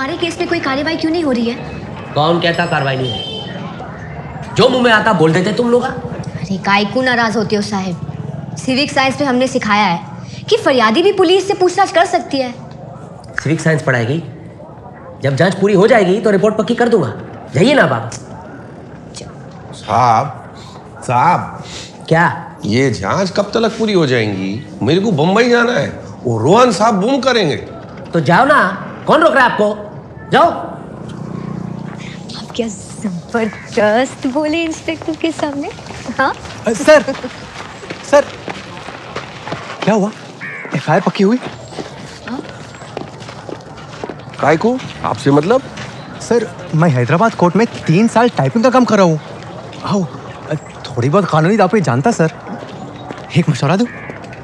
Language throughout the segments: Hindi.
हमारे केस में कोई कार्रवाई क्यों नहीं हो रही है? कौन कहता कार्रवाई नहीं है? जो मुंह में आता बोल देते तुम लोग। अरे काय को नाराज होते हो साहब? सिविक साइंस में हमने सिखाया है कि फरियादी भी पुलिस से पूछताछ कर सकती है। सिविक साइंस पढ़ाएगी? जब जांच पूरी हो जाएगी तो रिपोर्ट पक्की कर दूंगा। जाइए ना बाबा। साहब क्या? ये जांच कब तक पूरी हो जाएंगी? मेरे को बम्बई जाना है, वो रोहन साहब बूम करेंगे। तो जाओ ना, कौन रोक रहा है आपको? जाओ। आप क्या जबरदस्त बोले इंस्पेक्टर के सामने। हाँ सर क्या हुआ? एफआईआर पक्की हुई? काय को आपसे मतलब? सर मैं हैदराबाद कोर्ट में 3 साल टाइपिंग का काम कर रहा हूँ। आओ थोड़ी बहुत कानूनी दाव पे जानता सर। एक मशवरा दूं?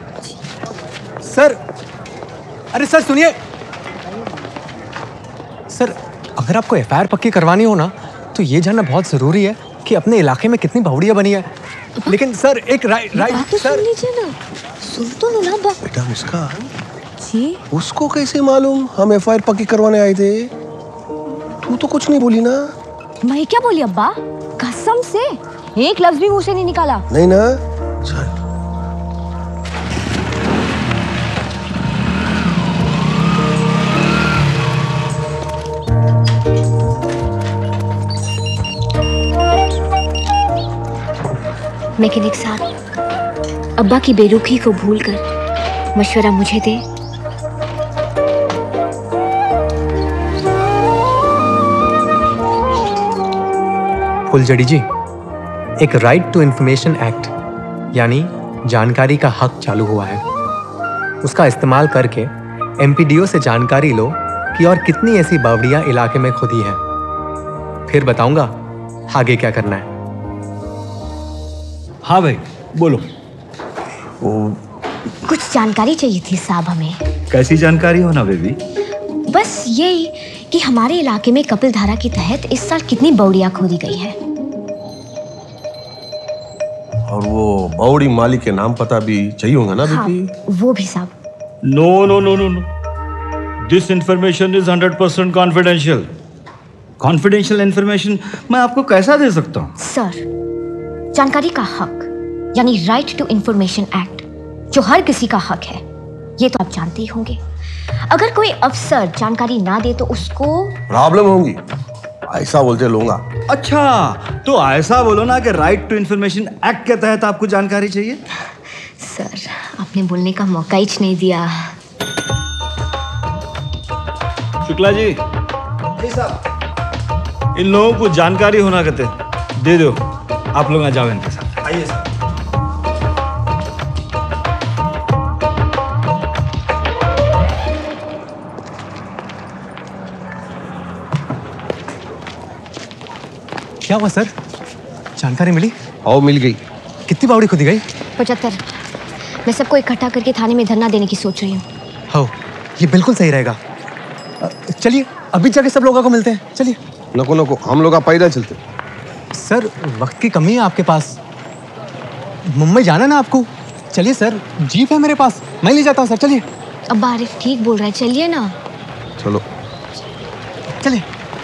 सर अरे सर सुनिए सर, अगर आपको एफआईआर पक्की करवानी हो ना तो ये जानना बहुत जरूरी है कि अपने इलाके में कितनी बावड़ियां बनी है। लेकिन सर एक राइट तो सर सुन लीजिए ना, सुन तो लो ना बेटा मुस्कान जी। उसको कैसे मालूम हम एफआईआर पक्की करवाने आए थे? तू तो कुछ नहीं बोली ना? मैं क्या बोली अब्बा? कसम से एक लफ्ज भी मुंह से नहीं निकाला। नहीं ना? चल मैकेनिक साहब, अब्बा की बेरुखी को भूलकर मशवरा मुझे दे। फुलझड़ी जी, एक राइट टू इंफॉर्मेशन एक्ट यानी जानकारी का हक चालू हुआ है। उसका इस्तेमाल करके एमपीडीओ से जानकारी लो कि और कितनी ऐसी बावड़ियां इलाके में खुदी हैं। फिर बताऊंगा आगे क्या करना है। हाँ भाई बोलो। कुछ जानकारी चाहिए थी साहब हमें। कैसी जानकारी हो ना बेबी? बस यही कि हमारे इलाके में कपिलधारा के तहत इस साल कितनी बावड़ियां खोदी गई है। और वो बावड़ी मालिक के नाम पता भी चाहिए होगा ना बेटी? हाँ, वो भी साहब। No no no no no, this information is 100% confidential. Confidential information मैं आपको कैसा दे सकता हूँ? सर, जानकारी का हक यानी राइट टू इंफॉर्मेशन एक्ट जो हर किसी का हक है, ये तो आप जानते ही होंगे। अगर कोई अफसर जानकारी ना दे तो उसको प्रॉब्लम होगी, ऐसा बोलते लूंगा। अच्छा तो ऐसा बोलो ना कि राइट टू इंफॉर्मेशन एक्ट के तहत आपको जानकारी चाहिए। सर आपने बोलने का मौका ही नहीं दिया। शुक्ला जी साहब, इन लोगों को जानकारी होना कहते दे दो। आप लोग आ जाओ इनके साथ। आइए सर। क्या हुआ सर? जानकारी मिली? आओ मिल गई। कितनी बावड़ी खुदी गई? 75। मैं सबको इकट्ठा करके थाने में धरना देने की सोच रही हूँ। हो, ये बिल्कुल सही रहेगा। चलिए अभी जाके सब लोगों को मिलते हैं। चलिए। नको नको, हम लोग पैदल चलते। सर वक्त की कमी है आपके पास, मुंबई जाना ना आपको। चलिए सर, जीप है मेरे पास, मैं ले जाता हूँ सर। चलिए। अब्बा आरिफ ठीक बोल रहा है, चलिए ना। चलो चलिए।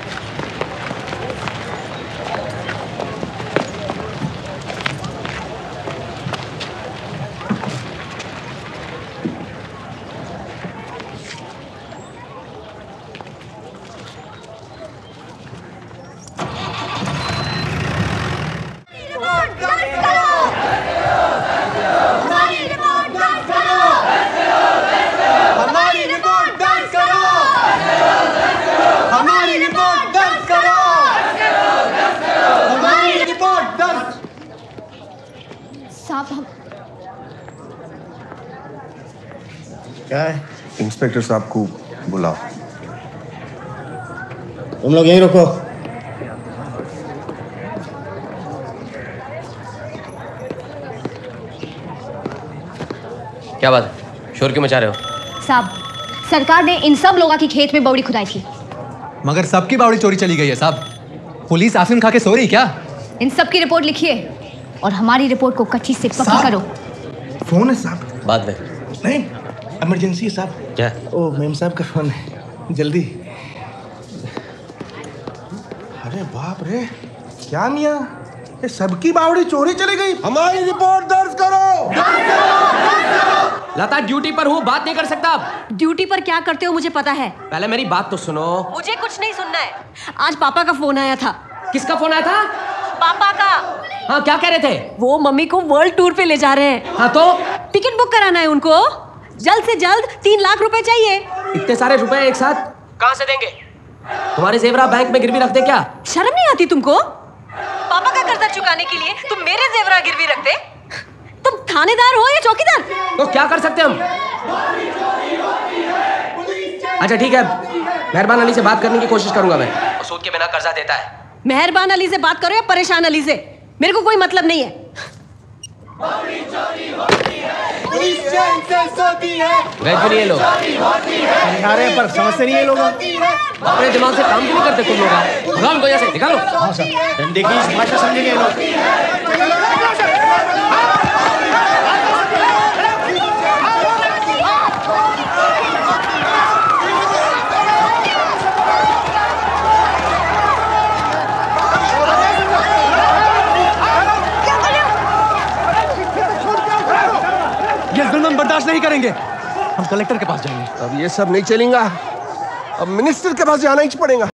क्या है? इंस्पेक्टर साहब को बुलाओ। तुम लोग यहीं रुको। क्या बात है? शोर क्यों मचा रहे हो? साहब, सरकार ने इन सब लोगों की खेत में बावड़ी खुदाई थी। मगर सबकी बावड़ी चोरी चली गई है साहब। पुलिस आफिम खा के सो रही क्या? इन सब की रिपोर्ट लिखिए और हमारी रिपोर्ट को कच्ची से पक्की करो। फोन है साहब। बाद में। नहीं, इमरजेंसी है साहब। क्या? ओ मेम साहब का फोन है, जल्दी। अरे बाप रे, क्या मियाँ, ये सबकी बावड़ी चोरी चली गई। हमारी रिपोर्ट दर्ज करो। लता ड्यूटी पर हूँ, बात नहीं कर सकता अब। ड्यूटी पर क्या करते हो मुझे पता है। पहले मेरी बात तो सुनो। मुझे कुछ नहीं सुनना है। आज पापा का फोन आया था। किसका फोन आया था? पापा का। हाँ, क्या कह रहे थे? वो मम्मी को वर्ल्ड टूर पे ले जा रहे हैं। हाँ तो? टिकट बुक कराना है उनको। जल्द से जल्द 3 लाख रुपए चाहिए। इतने सारे रुपए एक साथ कहाँ से देंगे? तुम्हारे जेवरा बैंक में गिरवी रखते क्या? शर्म नहीं आती तुमको? पापा का कर्जा चुकाने के लिए तुम मेरे जेवरा गिरवी रखते? तुम थानेदार हो या चौकीदार? तो क्या कर सकते हम? अच्छा ठीक है, मेहरबान अली से बात करने की कोशिश करूंगा मैं। वो सूद के बिना कर्जा देता है। मेहरबान अली से बात करो या परेशान अली से, मेरे को कोई मतलब नहीं है। वैसे नहीं ये लोग समझा रहे हैं पर समझते नहीं ये लोग। अपने दिमाग से काम क्यों नहीं करते तुम लोग? भगाओ इनको यहाँ से, निकालो। हाँ सर, डंडे की इस भाषा समझेंगे ये लोग। ये जुल्म हम बर्दाश्त नहीं करेंगे। हम कलेक्टर के पास जाएंगे। अब ये सब नहीं चलेगा, अब मिनिस्टर के पास जाना ही पड़ेगा।